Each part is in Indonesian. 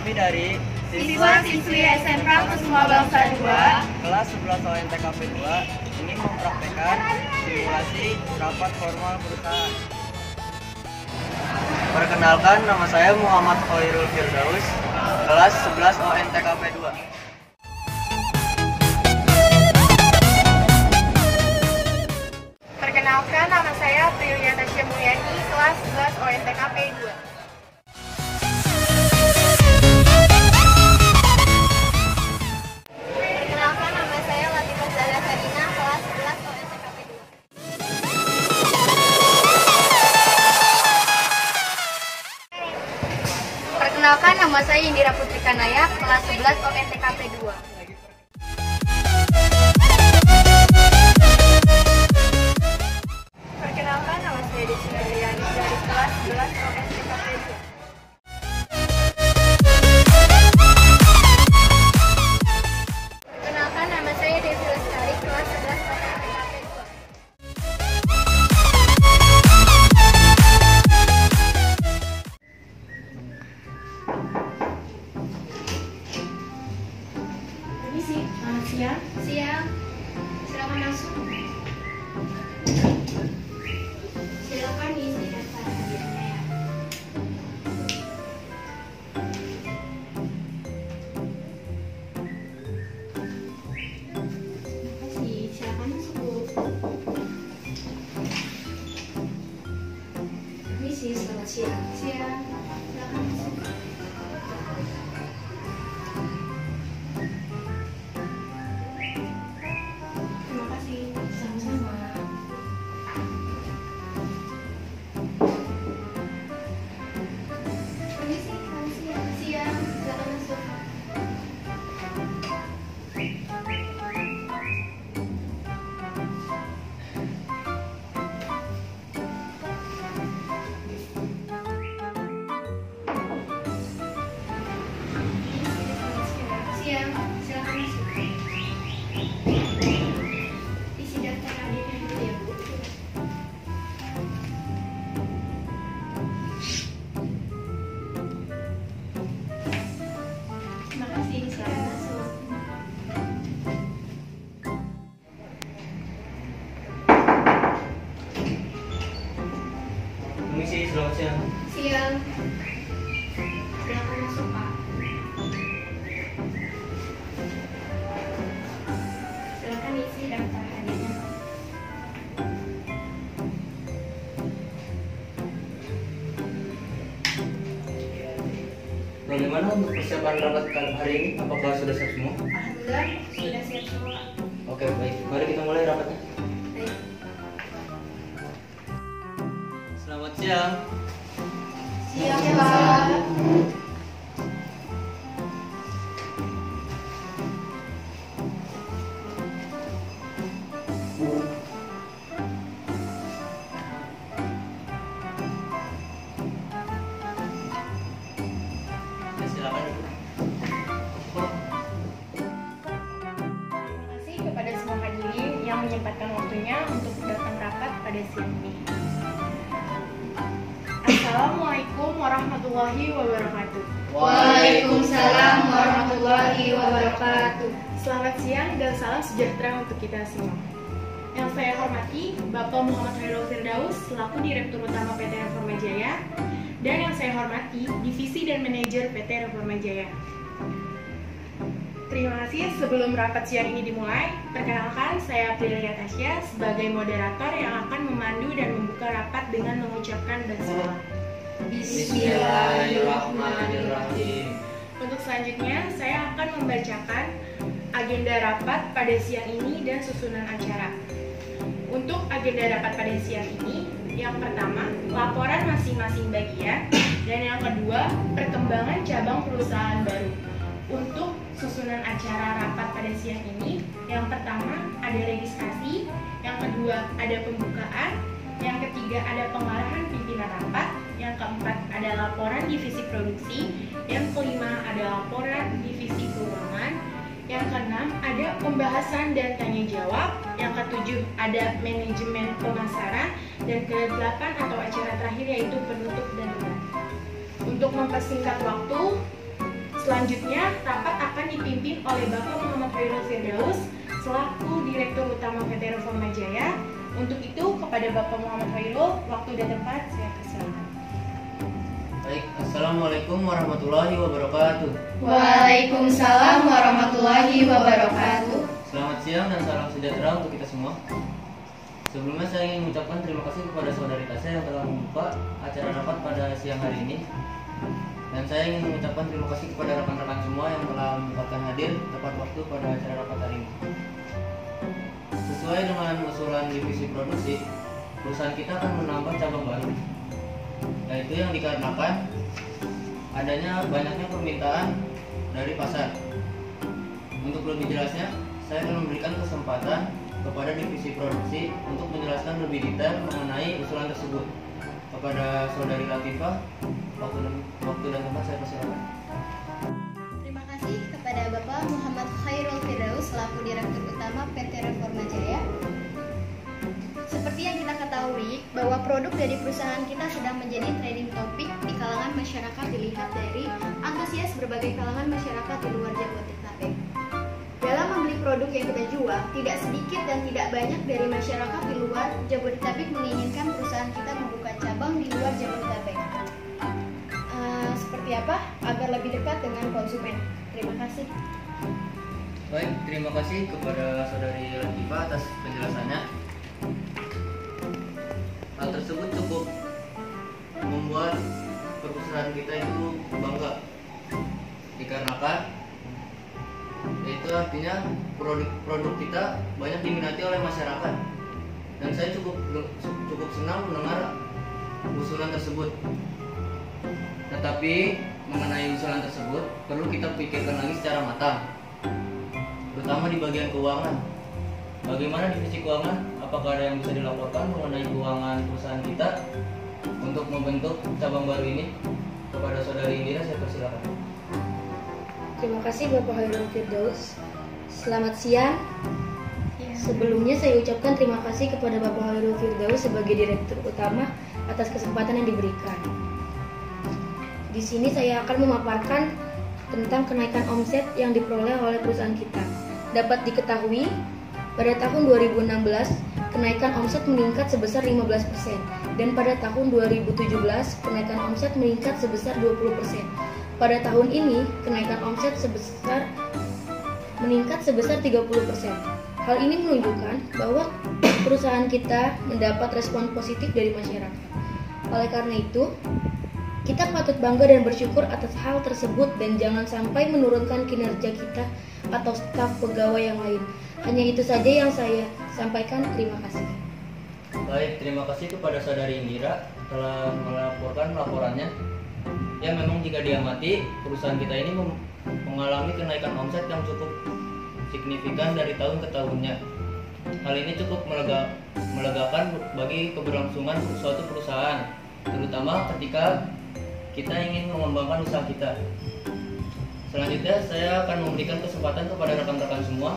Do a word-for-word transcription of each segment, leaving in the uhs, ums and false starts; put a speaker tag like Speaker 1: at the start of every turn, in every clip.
Speaker 1: kami dari
Speaker 2: siswa-siswi S M K Kusuma Bangsa dua
Speaker 1: kelas sebelas O N T K P dua ingin mempraktekkan simulasi rapat formal perusahaan. Perkenalkan, nama saya Muhammad Khairul Firdaus, kelas sebelas O N T K P dua.
Speaker 2: Perkenalkan, nama saya Priya Tasya Mulyani, kelas sebelas O N T K P dua. Perkenalkan, nama saya Latifah Zahra Sarina, kelas sebelas O N T K P dua. Perkenalkan, nama saya Indira Putri Kanaya, kelas sebelas O N T K P dua. Perkenalkan, nama saya Desi Nurliani dari kelas sebelas O N T K P dua. Perkenalkan, nama saya Devi Lestari, kelas sebelas O N T K P dua.
Speaker 3: Permisi, selamat siang.
Speaker 2: Siang, silakan masuk. Silakan diisi daftar hadiahnya ya.
Speaker 3: Terima kasih, silakan masuk Bu. Permisi, selamat siang.
Speaker 2: Siang, silakan masuk.
Speaker 3: Terima kasih, sama-sama.
Speaker 2: Permisi, selamat siang. Siang, silakan masuk. Siang, silakan masuk. Isi daftar hadiahnya dulu ya, Bu.
Speaker 3: Terima kasih, silakan masuk.
Speaker 1: Permisi, selamat siang.
Speaker 2: Siang. Silakan masuk, Pak. Silakan isi daftar hadiahnya, Pak.
Speaker 1: Bagaimana untuk persiapan rapat hari ini? Apakah sudah siap semua?
Speaker 2: Alhamdulillah sudah siap semua, Pak.
Speaker 1: Oke, baik. Mari kita mulai rapatnya.
Speaker 2: Baik.
Speaker 1: Selamat siang.
Speaker 2: Siang, Pak.
Speaker 1: Ya, silakan.
Speaker 3: Terima kasih kepada semua hadirin yang menyempatkan waktunya untuk datang rapat pada siang ini. Assalamualaikum warahmatullahi wabarakatuh.
Speaker 2: Waalaikumsalam warahmatullahi wabarakatuh.
Speaker 3: Selamat siang dan salam sejahtera untuk kita semua. Yang saya hormati Bapak Muhammad Khairul Firdaus selaku Direktur Utama P T Reforma Jaya, dan yang saya hormati Divisi dan Manajer P T Reforma Jaya. Terima kasih. Sebelum rapat siang ini dimulai, perkenalkan saya Priya Tasya sebagai moderator yang akan memandu dan membuka rapat dengan mengucapkan basmalah.
Speaker 1: Bismillahirrahmanirrahim.
Speaker 3: Untuk selanjutnya, saya akan membacakan agenda rapat pada siang ini dan susunan acara. Untuk agenda rapat pada siang ini, yang pertama, laporan masing-masing bagian, dan yang kedua, perkembangan cabang perusahaan baru. Untuk susunan acara rapat pada siang ini, yang pertama ada registrasi, yang kedua ada pembukaan, yang ketiga ada pengarahan pimpinan rapat, yang keempat ada laporan divisi produksi, yang kelima ada laporan divisi keuangan, yang keenam ada pembahasan dan tanya jawab, yang ketujuh ada manajemen pemasaran, dan kedelapan atau acara terakhir yaitu penutup dan debat. Untuk mempersingkat waktu, Selanjutnya, rapat akan dipimpin oleh Bapak Muhammad Khairul Firdaus selaku Direktur Utama P T Reforma Jaya. Untuk itu, kepada Bapak Muhammad Khairul, waktu dan tempat saya persilakan.
Speaker 4: Baik, Assalamualaikum warahmatullahi wabarakatuh.
Speaker 2: Waalaikumsalam warahmatullahi wabarakatuh.
Speaker 4: Selamat siang dan salam sejahtera untuk kita semua. Sebelumnya saya ingin mengucapkan terima kasih kepada saudari Tasya yang telah membuka acara rapat pada siang hari ini. Dan saya ingin mengucapkan terima kasih kepada rekan-rekan semua yang telah menyempatkan hadir tepat waktu pada acara rapat hari ini. Sesuai dengan usulan divisi produksi, perusahaan kita akan menambah cabang baru. Yaitu yang dikarenakan adanya banyaknya permintaan dari pasar. Untuk lebih jelasnya, saya akan memberikan kesempatan kepada divisi produksi untuk menjelaskan lebih detail mengenai usulan tersebut. Kepada saudari Latifah, waktu dan, waktu dan tempat saya persilakan.
Speaker 2: Terima kasih kepada Bapak Muhammad Khairul Firdaus selaku Direktur Utama P T Reforma Jaya. Seperti yang kita ketahui bahwa produk dari perusahaan kita sedang menjadi trending topik di kalangan masyarakat dilihat dari antusias berbagai kalangan masyarakat di luar Jabodetabek. Dalam membeli produk yang kita jual, tidak sedikit dan tidak banyak dari masyarakat di luar Jabodetabek menginginkan perusahaan kita membuka cabang di luar Jabodetabek. Uh, seperti apa? Agar lebih dekat dengan konsumen. Terima kasih.
Speaker 4: Baik, terima kasih kepada saudari Latifah atas penjelasannya. Hal tersebut cukup membuat perusahaan kita itu bangga, dikarenakan itu artinya produk-produk kita banyak diminati oleh masyarakat. Dan saya cukup cukup senang mendengar usulan tersebut. Tetapi mengenai usulan tersebut perlu kita pikirkan lagi secara matang, terutama di bagian keuangan. Bagaimana divisi keuangan? Apakah ada yang bisa dilaporkan mengenai keuangan perusahaan kita untuk membentuk cabang baru ini? Kepada saudari Indira saya persilakan.
Speaker 5: Terima kasih Bapak Khairul Firdaus. Selamat siang. Sebelumnya saya ucapkan terima kasih kepada Bapak Khairul Firdaus sebagai Direktur Utama atas kesempatan yang diberikan. Di sini saya akan memaparkan tentang kenaikan omset yang diperoleh oleh perusahaan kita. Dapat diketahui, pada tahun dua ribu enam belas, kenaikan omset meningkat sebesar lima belas persen. Dan pada tahun dua ribu tujuh belas, kenaikan omset meningkat sebesar dua puluh persen. Pada tahun ini, kenaikan omset sebesar meningkat sebesar tiga puluh persen. Hal ini menunjukkan bahwa perusahaan kita mendapat respon positif dari masyarakat. Oleh karena itu, kita patut bangga dan bersyukur atas hal tersebut dan jangan sampai menurunkan kinerja kita atau staf pegawai yang lain. Hanya itu saja yang saya sampaikan. Terima kasih.
Speaker 4: Baik, terima kasih kepada saudari Indira telah melaporkan laporannya. Ya, memang jika diamati, perusahaan kita ini mengalami kenaikan omset yang cukup signifikan dari tahun ke tahunnya. Hal ini cukup melega, melegakan bagi keberlangsungan suatu perusahaan, terutama ketika kita ingin mengembangkan usaha kita. Selanjutnya, saya akan memberikan kesempatan kepada rekan-rekan semua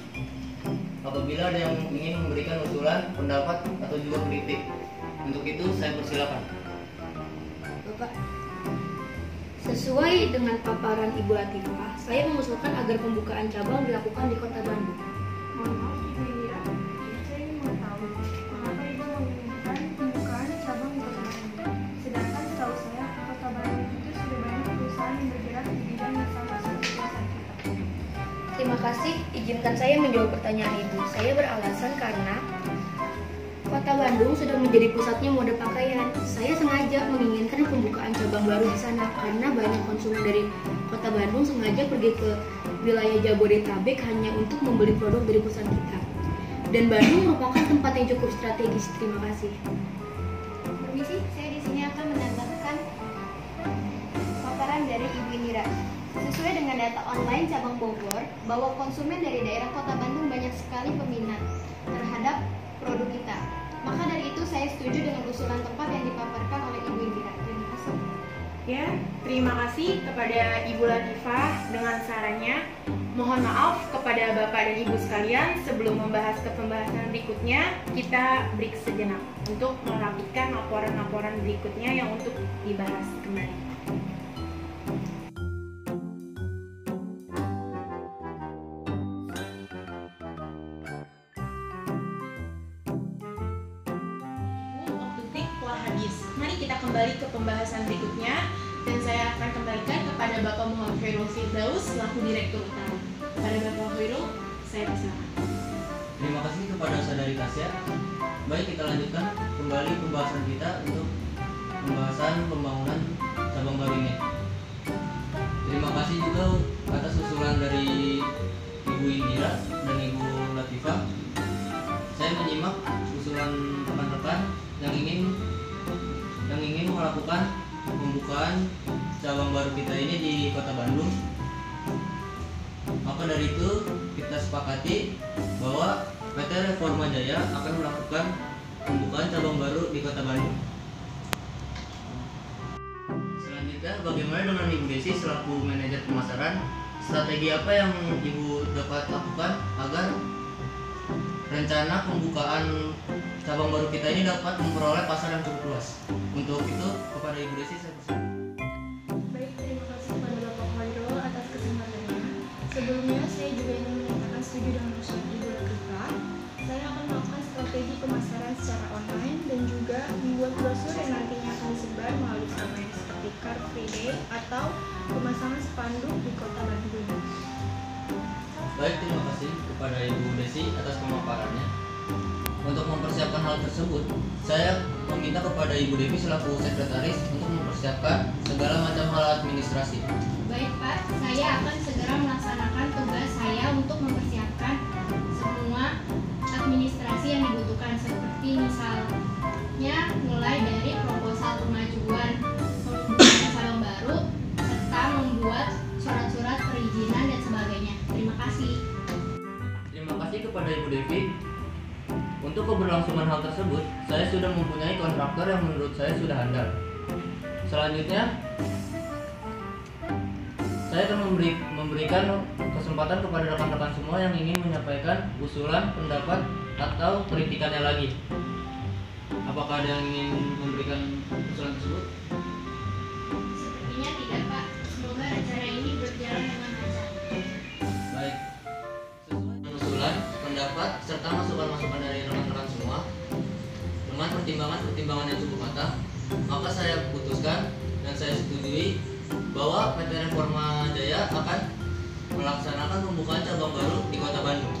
Speaker 4: apabila ada yang ingin memberikan usulan, pendapat, atau juga kritik. Untuk itu, saya persilakan.
Speaker 5: Bapak, sesuai dengan paparan Ibu Latifah, saya mengusulkan agar pembukaan cabang dilakukan di Kota Bandung.
Speaker 3: Mohon maaf, Ibu Indira, saya ingin mengetahui mengapa Ibu menginginkan pembukaan cabang di Kota Bandung. Sedangkan setahu saya, Kota Bandung itu sudah banyak perusahaan yang bergerak di bidang yang sama seperti perusahaan kita.
Speaker 5: Terima kasih, izinkan saya menjawab pertanyaan Ibu. Saya beralasan karena Kota Bandung sudah menjadi pusatnya mode pakaian. Saya sengaja menginginkan pembukaan cabang baru di sana karena banyak konsumen dari Kota Bandung sengaja pergi ke wilayah Jabodetabek hanya untuk membeli produk dari perusahaan kita. Dan Bandung merupakan tempat yang cukup strategis. Terima kasih.
Speaker 2: Permisi, saya di sini akan menambahkan paparan dari Ibu Indira. Sesuai dengan data online cabang Bogor, bahwa konsumen dari daerah Kota Bandung banyak sekali peminat terhadap produk kita. Maka dari itu saya setuju dengan usulan tempat yang dipaparkan oleh Ibu Indira. Terima kasih.
Speaker 3: Ya, terima kasih kepada Ibu Latifah dengan sarannya. Mohon maaf kepada Bapak dan Ibu sekalian, sebelum membahas ke pembahasan berikutnya, kita break sejenak untuk merapikan laporan-laporan berikutnya yang untuk dibahas kembali. kita kembali ke pembahasan berikutnya dan saya akan kembalikan kepada Bapak Muhammad Khairul Firdaus selaku Direktur Utama. Pada Bapak Khairul, saya persilakan.
Speaker 4: Terima kasih kepada saudari Tasya. Baik, kita lanjutkan kembali pembahasan kita untuk pembahasan pembangunan cabang baru ini. Terima kasih juga atas usulan dari Ibu Indira dan Ibu Latifah. Saya menyimak usulan rekan-rekan yang ingin yang ingin melakukan pembukaan cabang baru kita ini di Kota Bandung. Maka dari itu kita sepakati bahwa P T Reforma Jaya akan melakukan pembukaan cabang baru di Kota Bandung. Selanjutnya, bagaimana dengan Ibu Desi selaku manajer pemasaran? Strategi apa yang Ibu dapat lakukan agar rencana pembukaan cabang baru kita ini dapat memperoleh pasar yang cukup luas? Untuk itu, kepada Ibu Desi saya persilakan.
Speaker 3: Baik, terima kasih kepada Bapak Khairul atas kesempatannya. Sebelumnya, saya juga ingin menyatakan setuju dengan usulan Ibu Latifah. Saya akan melakukan strategi pemasaran secara online dan juga membuat brosur yang nantinya akan disebar melalui sarana seperti Car Free Day atau pemasangan spanduk di Kota Bandung.
Speaker 4: Baik, terima kasih kepada Ibu Desi atas pemaparannya. Untuk mempersiapkan hal tersebut, saya meminta kepada Ibu Devi selaku sekretaris untuk mempersiapkan segala macam hal administrasi.
Speaker 2: Baik Pak, saya akan segera melaksanakan tugas saya untuk mempersiapkan semua administrasi yang dibutuhkan, seperti misalnya mulai dari proposal kemajuan pembukaan cabang baru serta membuat surat-surat perizinan dan sebagainya. Terima kasih.
Speaker 4: Terima kasih kepada Ibu Devi. Untuk keberlangsungan hal tersebut, saya sudah mempunyai kontraktor yang menurut saya sudah handal. Selanjutnya, saya akan memberi, memberikan kesempatan kepada rekan-rekan semua yang ingin menyampaikan usulan, pendapat, atau kritikannya lagi. Apakah ada yang ingin memberikan usulan tersebut?
Speaker 2: Sepertinya tidak Pak. Semoga rencana ini berjalan dengan lancar.
Speaker 4: Baik. Sesuai dengan usulan, pendapat, serta masukan-masukan dari rekan-rekan semua, dengan pertimbangan-pertimbangan yang cukup matang, maka saya putuskan dan saya setujui bahwa P T Reforma Jaya akan melaksanakan pembukaan cabang baru di Kota Bandung.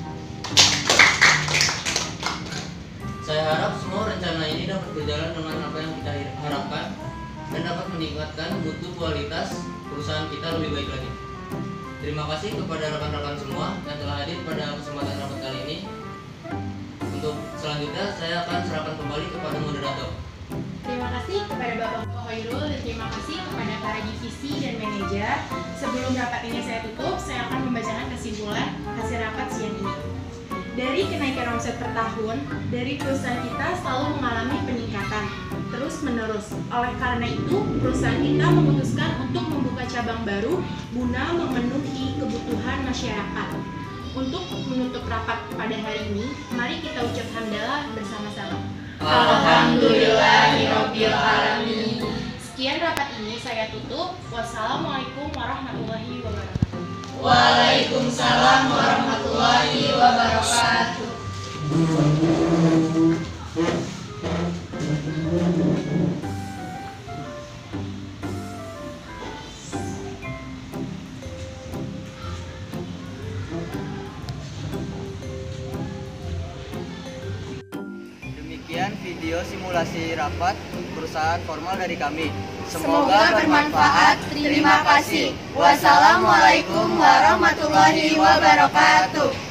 Speaker 4: Saya harap semua rencana ini dapat berjalan dengan apa yang kita harapkan dan dapat meningkatkan mutu kualitas perusahaan kita lebih baik lagi. Terima kasih kepada rekan-rekan semua yang telah hadir pada kesempatan rapat kali ini. Untuk selanjutnya saya akan serahkan kembali kepada moderator.
Speaker 3: Terima kasih kepada Bapak Khairul dan terima kasih kepada para divisi dan manajer. Sebelum rapat ini saya tutup, saya akan membacakan kesimpulan hasil rapat siang ini. Dari kenaikan omset per tahun, dari perusahaan kita selalu mengalami peningkatan terus menerus. Oleh karena itu, perusahaan kita memutuskan untuk membuka cabang baru guna memenuhi kebutuhan masyarakat. Untuk menutup rapat pada hari ini, mari kita ucap hamdalah bersama-sama.
Speaker 2: Alhamdulillahirabbil alamin.
Speaker 3: Sekian rapat ini saya tutup. Wassalamualaikum warahmatullahi wabarakatuh.
Speaker 2: Waalaikumsalam warahmatullahi wabarakatuh.
Speaker 1: Demikian video simulasi rapat perusahaan formal dari kami.
Speaker 2: Semoga bermanfaat. Terima kasih. Wassalamualaikum warahmatullahi wabarakatuh.